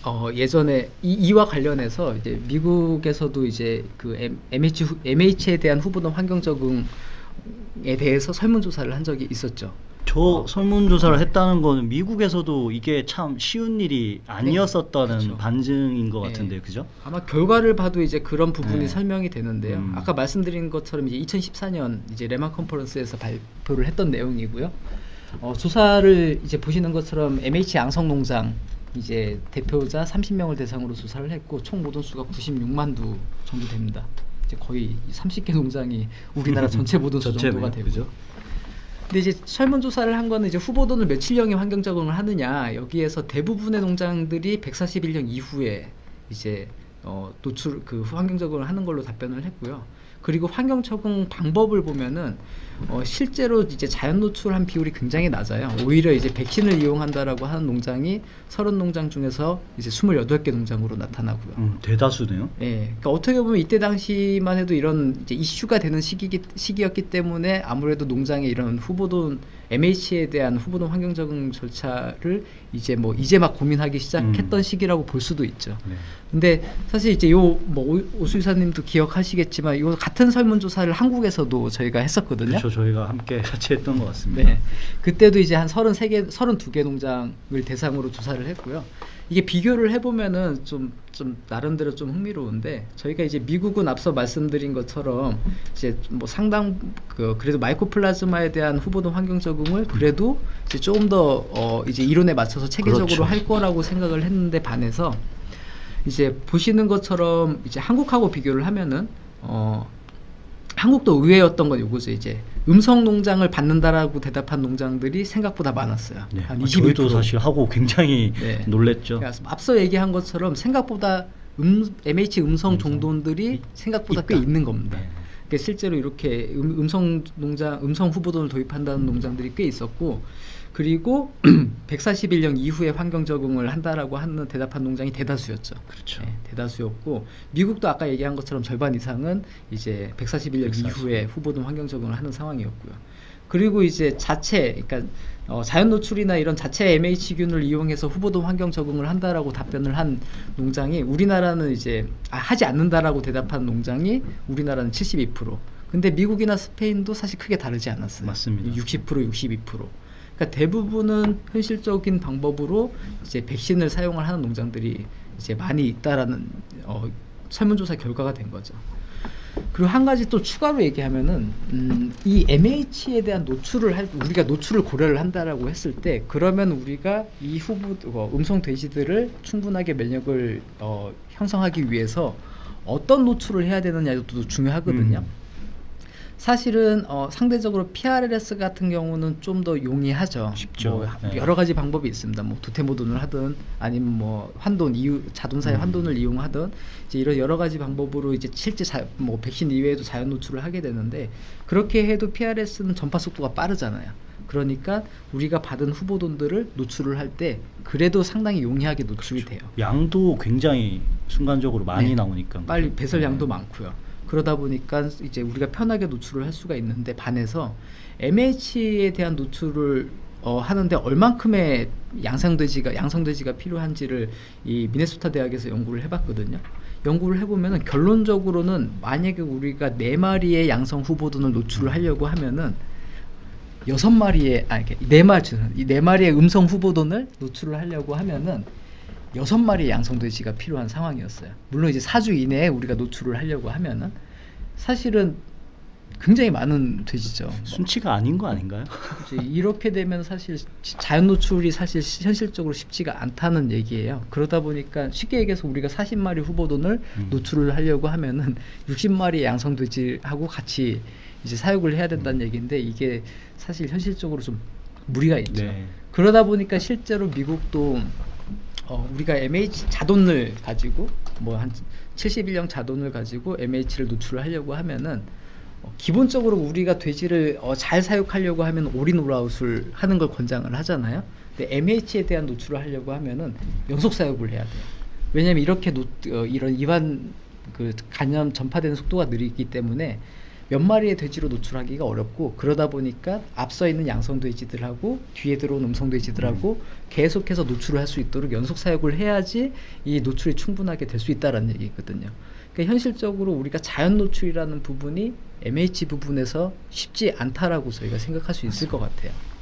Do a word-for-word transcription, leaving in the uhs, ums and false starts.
어, 예전에 이, 이와 관련해서 이제 미국에서도 이제 그 M, MH, MH에 대한 후보도 환경 적응에 대해서 설문조사를 한 적이 있었죠. 저 어. 설문조사를 했다는 거는 미국에서도 이게 참 쉬운 일이 아니었었다는 네, 그렇죠. 반증인 것 같은데요, 네. 그죠? 아마 결과를 봐도 이제 그런 부분이 네. 설명이 되는데요. 음. 아까 말씀드린 것처럼 이제 이천십사 년 이제 레만 컨퍼런스에서 발표를 했던 내용이고요. 어, 조사를 이제 보시는 것처럼 엠에이치 양성농장 이제 대표자 삼십 명을 대상으로 조사를 했고 총 모돈수가 구십육만 두 정도 됩니다. 이제 거의 삼십 개 농장이 우리나라 전체 모돈수 정도가 되죠. 근데 이제 설문조사를 한 거는 이제 후보돈을 며칠령에 환경 적응을 하느냐, 여기에서 대부분의 농장들이 백사십일 년 이후에 이제 어, 노출 그 환경 적응을 하는 걸로 답변을 했고요. 그리고 환경 적응 방법을 보면은 어, 실제로 이제 자연 노출한 비율이 굉장히 낮아요. 오히려 이제 백신을 이용한다라고 하는 농장이 서른 농장 중에서 이제 스물여덟 개 농장으로 나타나고요. 음, 대다수네요. 예, 그러니까 어떻게 보면 이때 당시만 해도 이런 이제 이슈가 되는 시기 시기였기 때문에 아무래도 농장의 이런 후보돈 엠에이치에 대한 후보돈 환경 적응 절차를 이제 뭐 이제 막 고민하기 시작했던 음. 시기라고 볼 수도 있죠. 네. 근데 사실 이제 요 뭐 오수이사님도 기억하시겠지만 요 같은 설문조사를 한국에서도 저희가 했었거든요. 그렇죠, 저희가 함께 같이 했던 것 같습니다. 네, 그때도 이제 한 서른세 개, 서른두 개 농장을 대상으로 조사를 했고요. 이게 비교를 해보면은 좀, 좀 나름대로 좀 흥미로운데, 저희가 이제 미국은 앞서 말씀드린 것처럼 이제 뭐 상당 그 그래도 마이코플라즈마에 대한 후보돈 환경 적응을 그래도 이제 조금 더 어 이제 이론에 맞춰서 체계적으로 그렇죠. 할 거라고 생각을 했는데 반해서 이제 보시는 것처럼 이제 한국하고 비교를 하면은 어 한국도 의외였던 건 요거죠. 이제 음성 농장을 받는다라고 대답한 농장들이 생각보다 많았어요. 네. 한 아, 저희도 사실 하고 굉장히 네. 놀랬죠. 그러니까 앞서 얘기한 것처럼 생각보다 음, 엠에이치 음성, 음성 종돈들이 생각보다 있다. 꽤 있는 겁니다. 네. 그러니까 실제로 이렇게 음, 음성 농장, 음성 후보돈을 도입한다는 농장들이 꽤 있었고, 그리고 백사십일 년 이후에 환경 적응을 한다라고 하는 대답한 농장이 대다수였죠. 그렇죠. 네, 대다수였고, 미국도 아까 얘기한 것처럼 절반 이상은 이제 백사십일 년 백사십. 이후에 후보돈 환경 적응을 하는 상황이었고요. 그리고 이제 자체, 그러니까 어, 자연 노출이나 이런 자체 엠에이치균을 이용해서 후보돈 환경 적응을 한다라고 답변을 한 농장이, 우리나라는 이제 아, 하지 않는다라고 대답한 농장이 우리나라는 칠십이 퍼센트. 근데 미국이나 스페인도 사실 크게 다르지 않았어요. 맞습니다. 육십 퍼센트, 육십이 퍼센트. 그러니까 대부분은 현실적인 방법으로 이제 백신을 사용을 하는 농장들이 이제 많이 있다라는 어, 설문조사 결과가 된 거죠. 그리고 한 가지 또 추가로 얘기하면은 음, 이 엠에이치에 대한 노출을 할 우리가 노출을 고려를 한다라고 했을 때, 그러면 우리가 이 후보 어, 음성 돼지들을 충분하게 면역을 어, 형성하기 위해서 어떤 노출을 해야 되느냐도 중요하거든요. 음. 사실은 어, 상대적으로 피알엘에스 같은 경우는 좀 더 용이하죠. 쉽죠. 뭐 네. 여러 가지 방법이 있습니다. 뭐 도태모돈을 하든 아니면 뭐 환돈 이유 자동사의 음. 환돈을 이용하든 이제 이런 여러 가지 방법으로 이제 실제 자, 뭐 백신 이외에도 자연 노출을 하게 되는데, 그렇게 해도 피알엘에스는 전파 속도가 빠르잖아요. 그러니까 우리가 받은 후보돈들을 노출을 할 때 그래도 상당히 용이하게 노출이 그렇죠. 돼요. 양도 굉장히 순간적으로 많이 네. 나오니까 빨리 배설량도 네. 많고요. 그러다 보니까 이제 우리가 편하게 노출을 할 수가 있는데, 반해서 엠에이치에 대한 노출을 어, 하는데 얼만큼의 양성돼지가 양성돼지가 필요한지를 이 미네소타 대학에서 연구를 해봤거든요. 연구를 해보면은 결론적으로는 만약에 우리가 네 마리의 양성 후보돈을 노출을 하려고 하면은 여섯 마리의 아니 네 마리 이 네 마리의 음성 후보돈을 노출을 하려고 하면은 여섯 마리의 양성돼지가 필요한 상황이었어요. 물론 이제 사 주 이내에 우리가 노출을 하려고 하면은 사실은 굉장히 많은 돼지죠. 순치가 아닌 거 아닌가요? 이렇게 되면 사실 자연 노출이 사실 현실적으로 쉽지가 않다는 얘기예요. 그러다 보니까 쉽게 얘기해서 우리가 사십 마리 후보돈을 음. 노출을 하려고 하면은 육십 마리의 양성돼지하고 같이 이제 사육을 해야 된다는 음. 얘기인데, 이게 사실 현실적으로 좀 무리가 있죠. 네. 그러다 보니까 실제로 미국도 어, 우리가 엠에이치 자돈을 가지고 뭐 한 칠십일 령 자돈을 가지고 엠에이치를 노출을 하려고 하면은 어, 기본적으로 우리가 돼지를 어, 잘 사육하려고 하면 올인 올아웃을 하는 걸 권장을 하잖아요. 근데 엠에이치에 대한 노출을 하려고 하면은 연속 사육을 해야 돼요. 왜냐하면 이렇게 노, 어, 이런 이완 그 간염 전파되는 속도가 느리기 때문에 몇 마리의 돼지로 노출하기가 어렵고, 그러다 보니까 앞서 있는 양성 돼지들하고 뒤에 들어온 음성 돼지들하고 음. 계속해서 노출을 할 수 있도록 연속 사육을 해야지 이 노출이 충분하게 될 수 있다라는 얘기거든요. 그러니까 현실적으로 우리가 자연 노출이라는 부분이 엠에이치 부분에서 쉽지 않다라고 저희가 생각할 수 있을 것 같아요.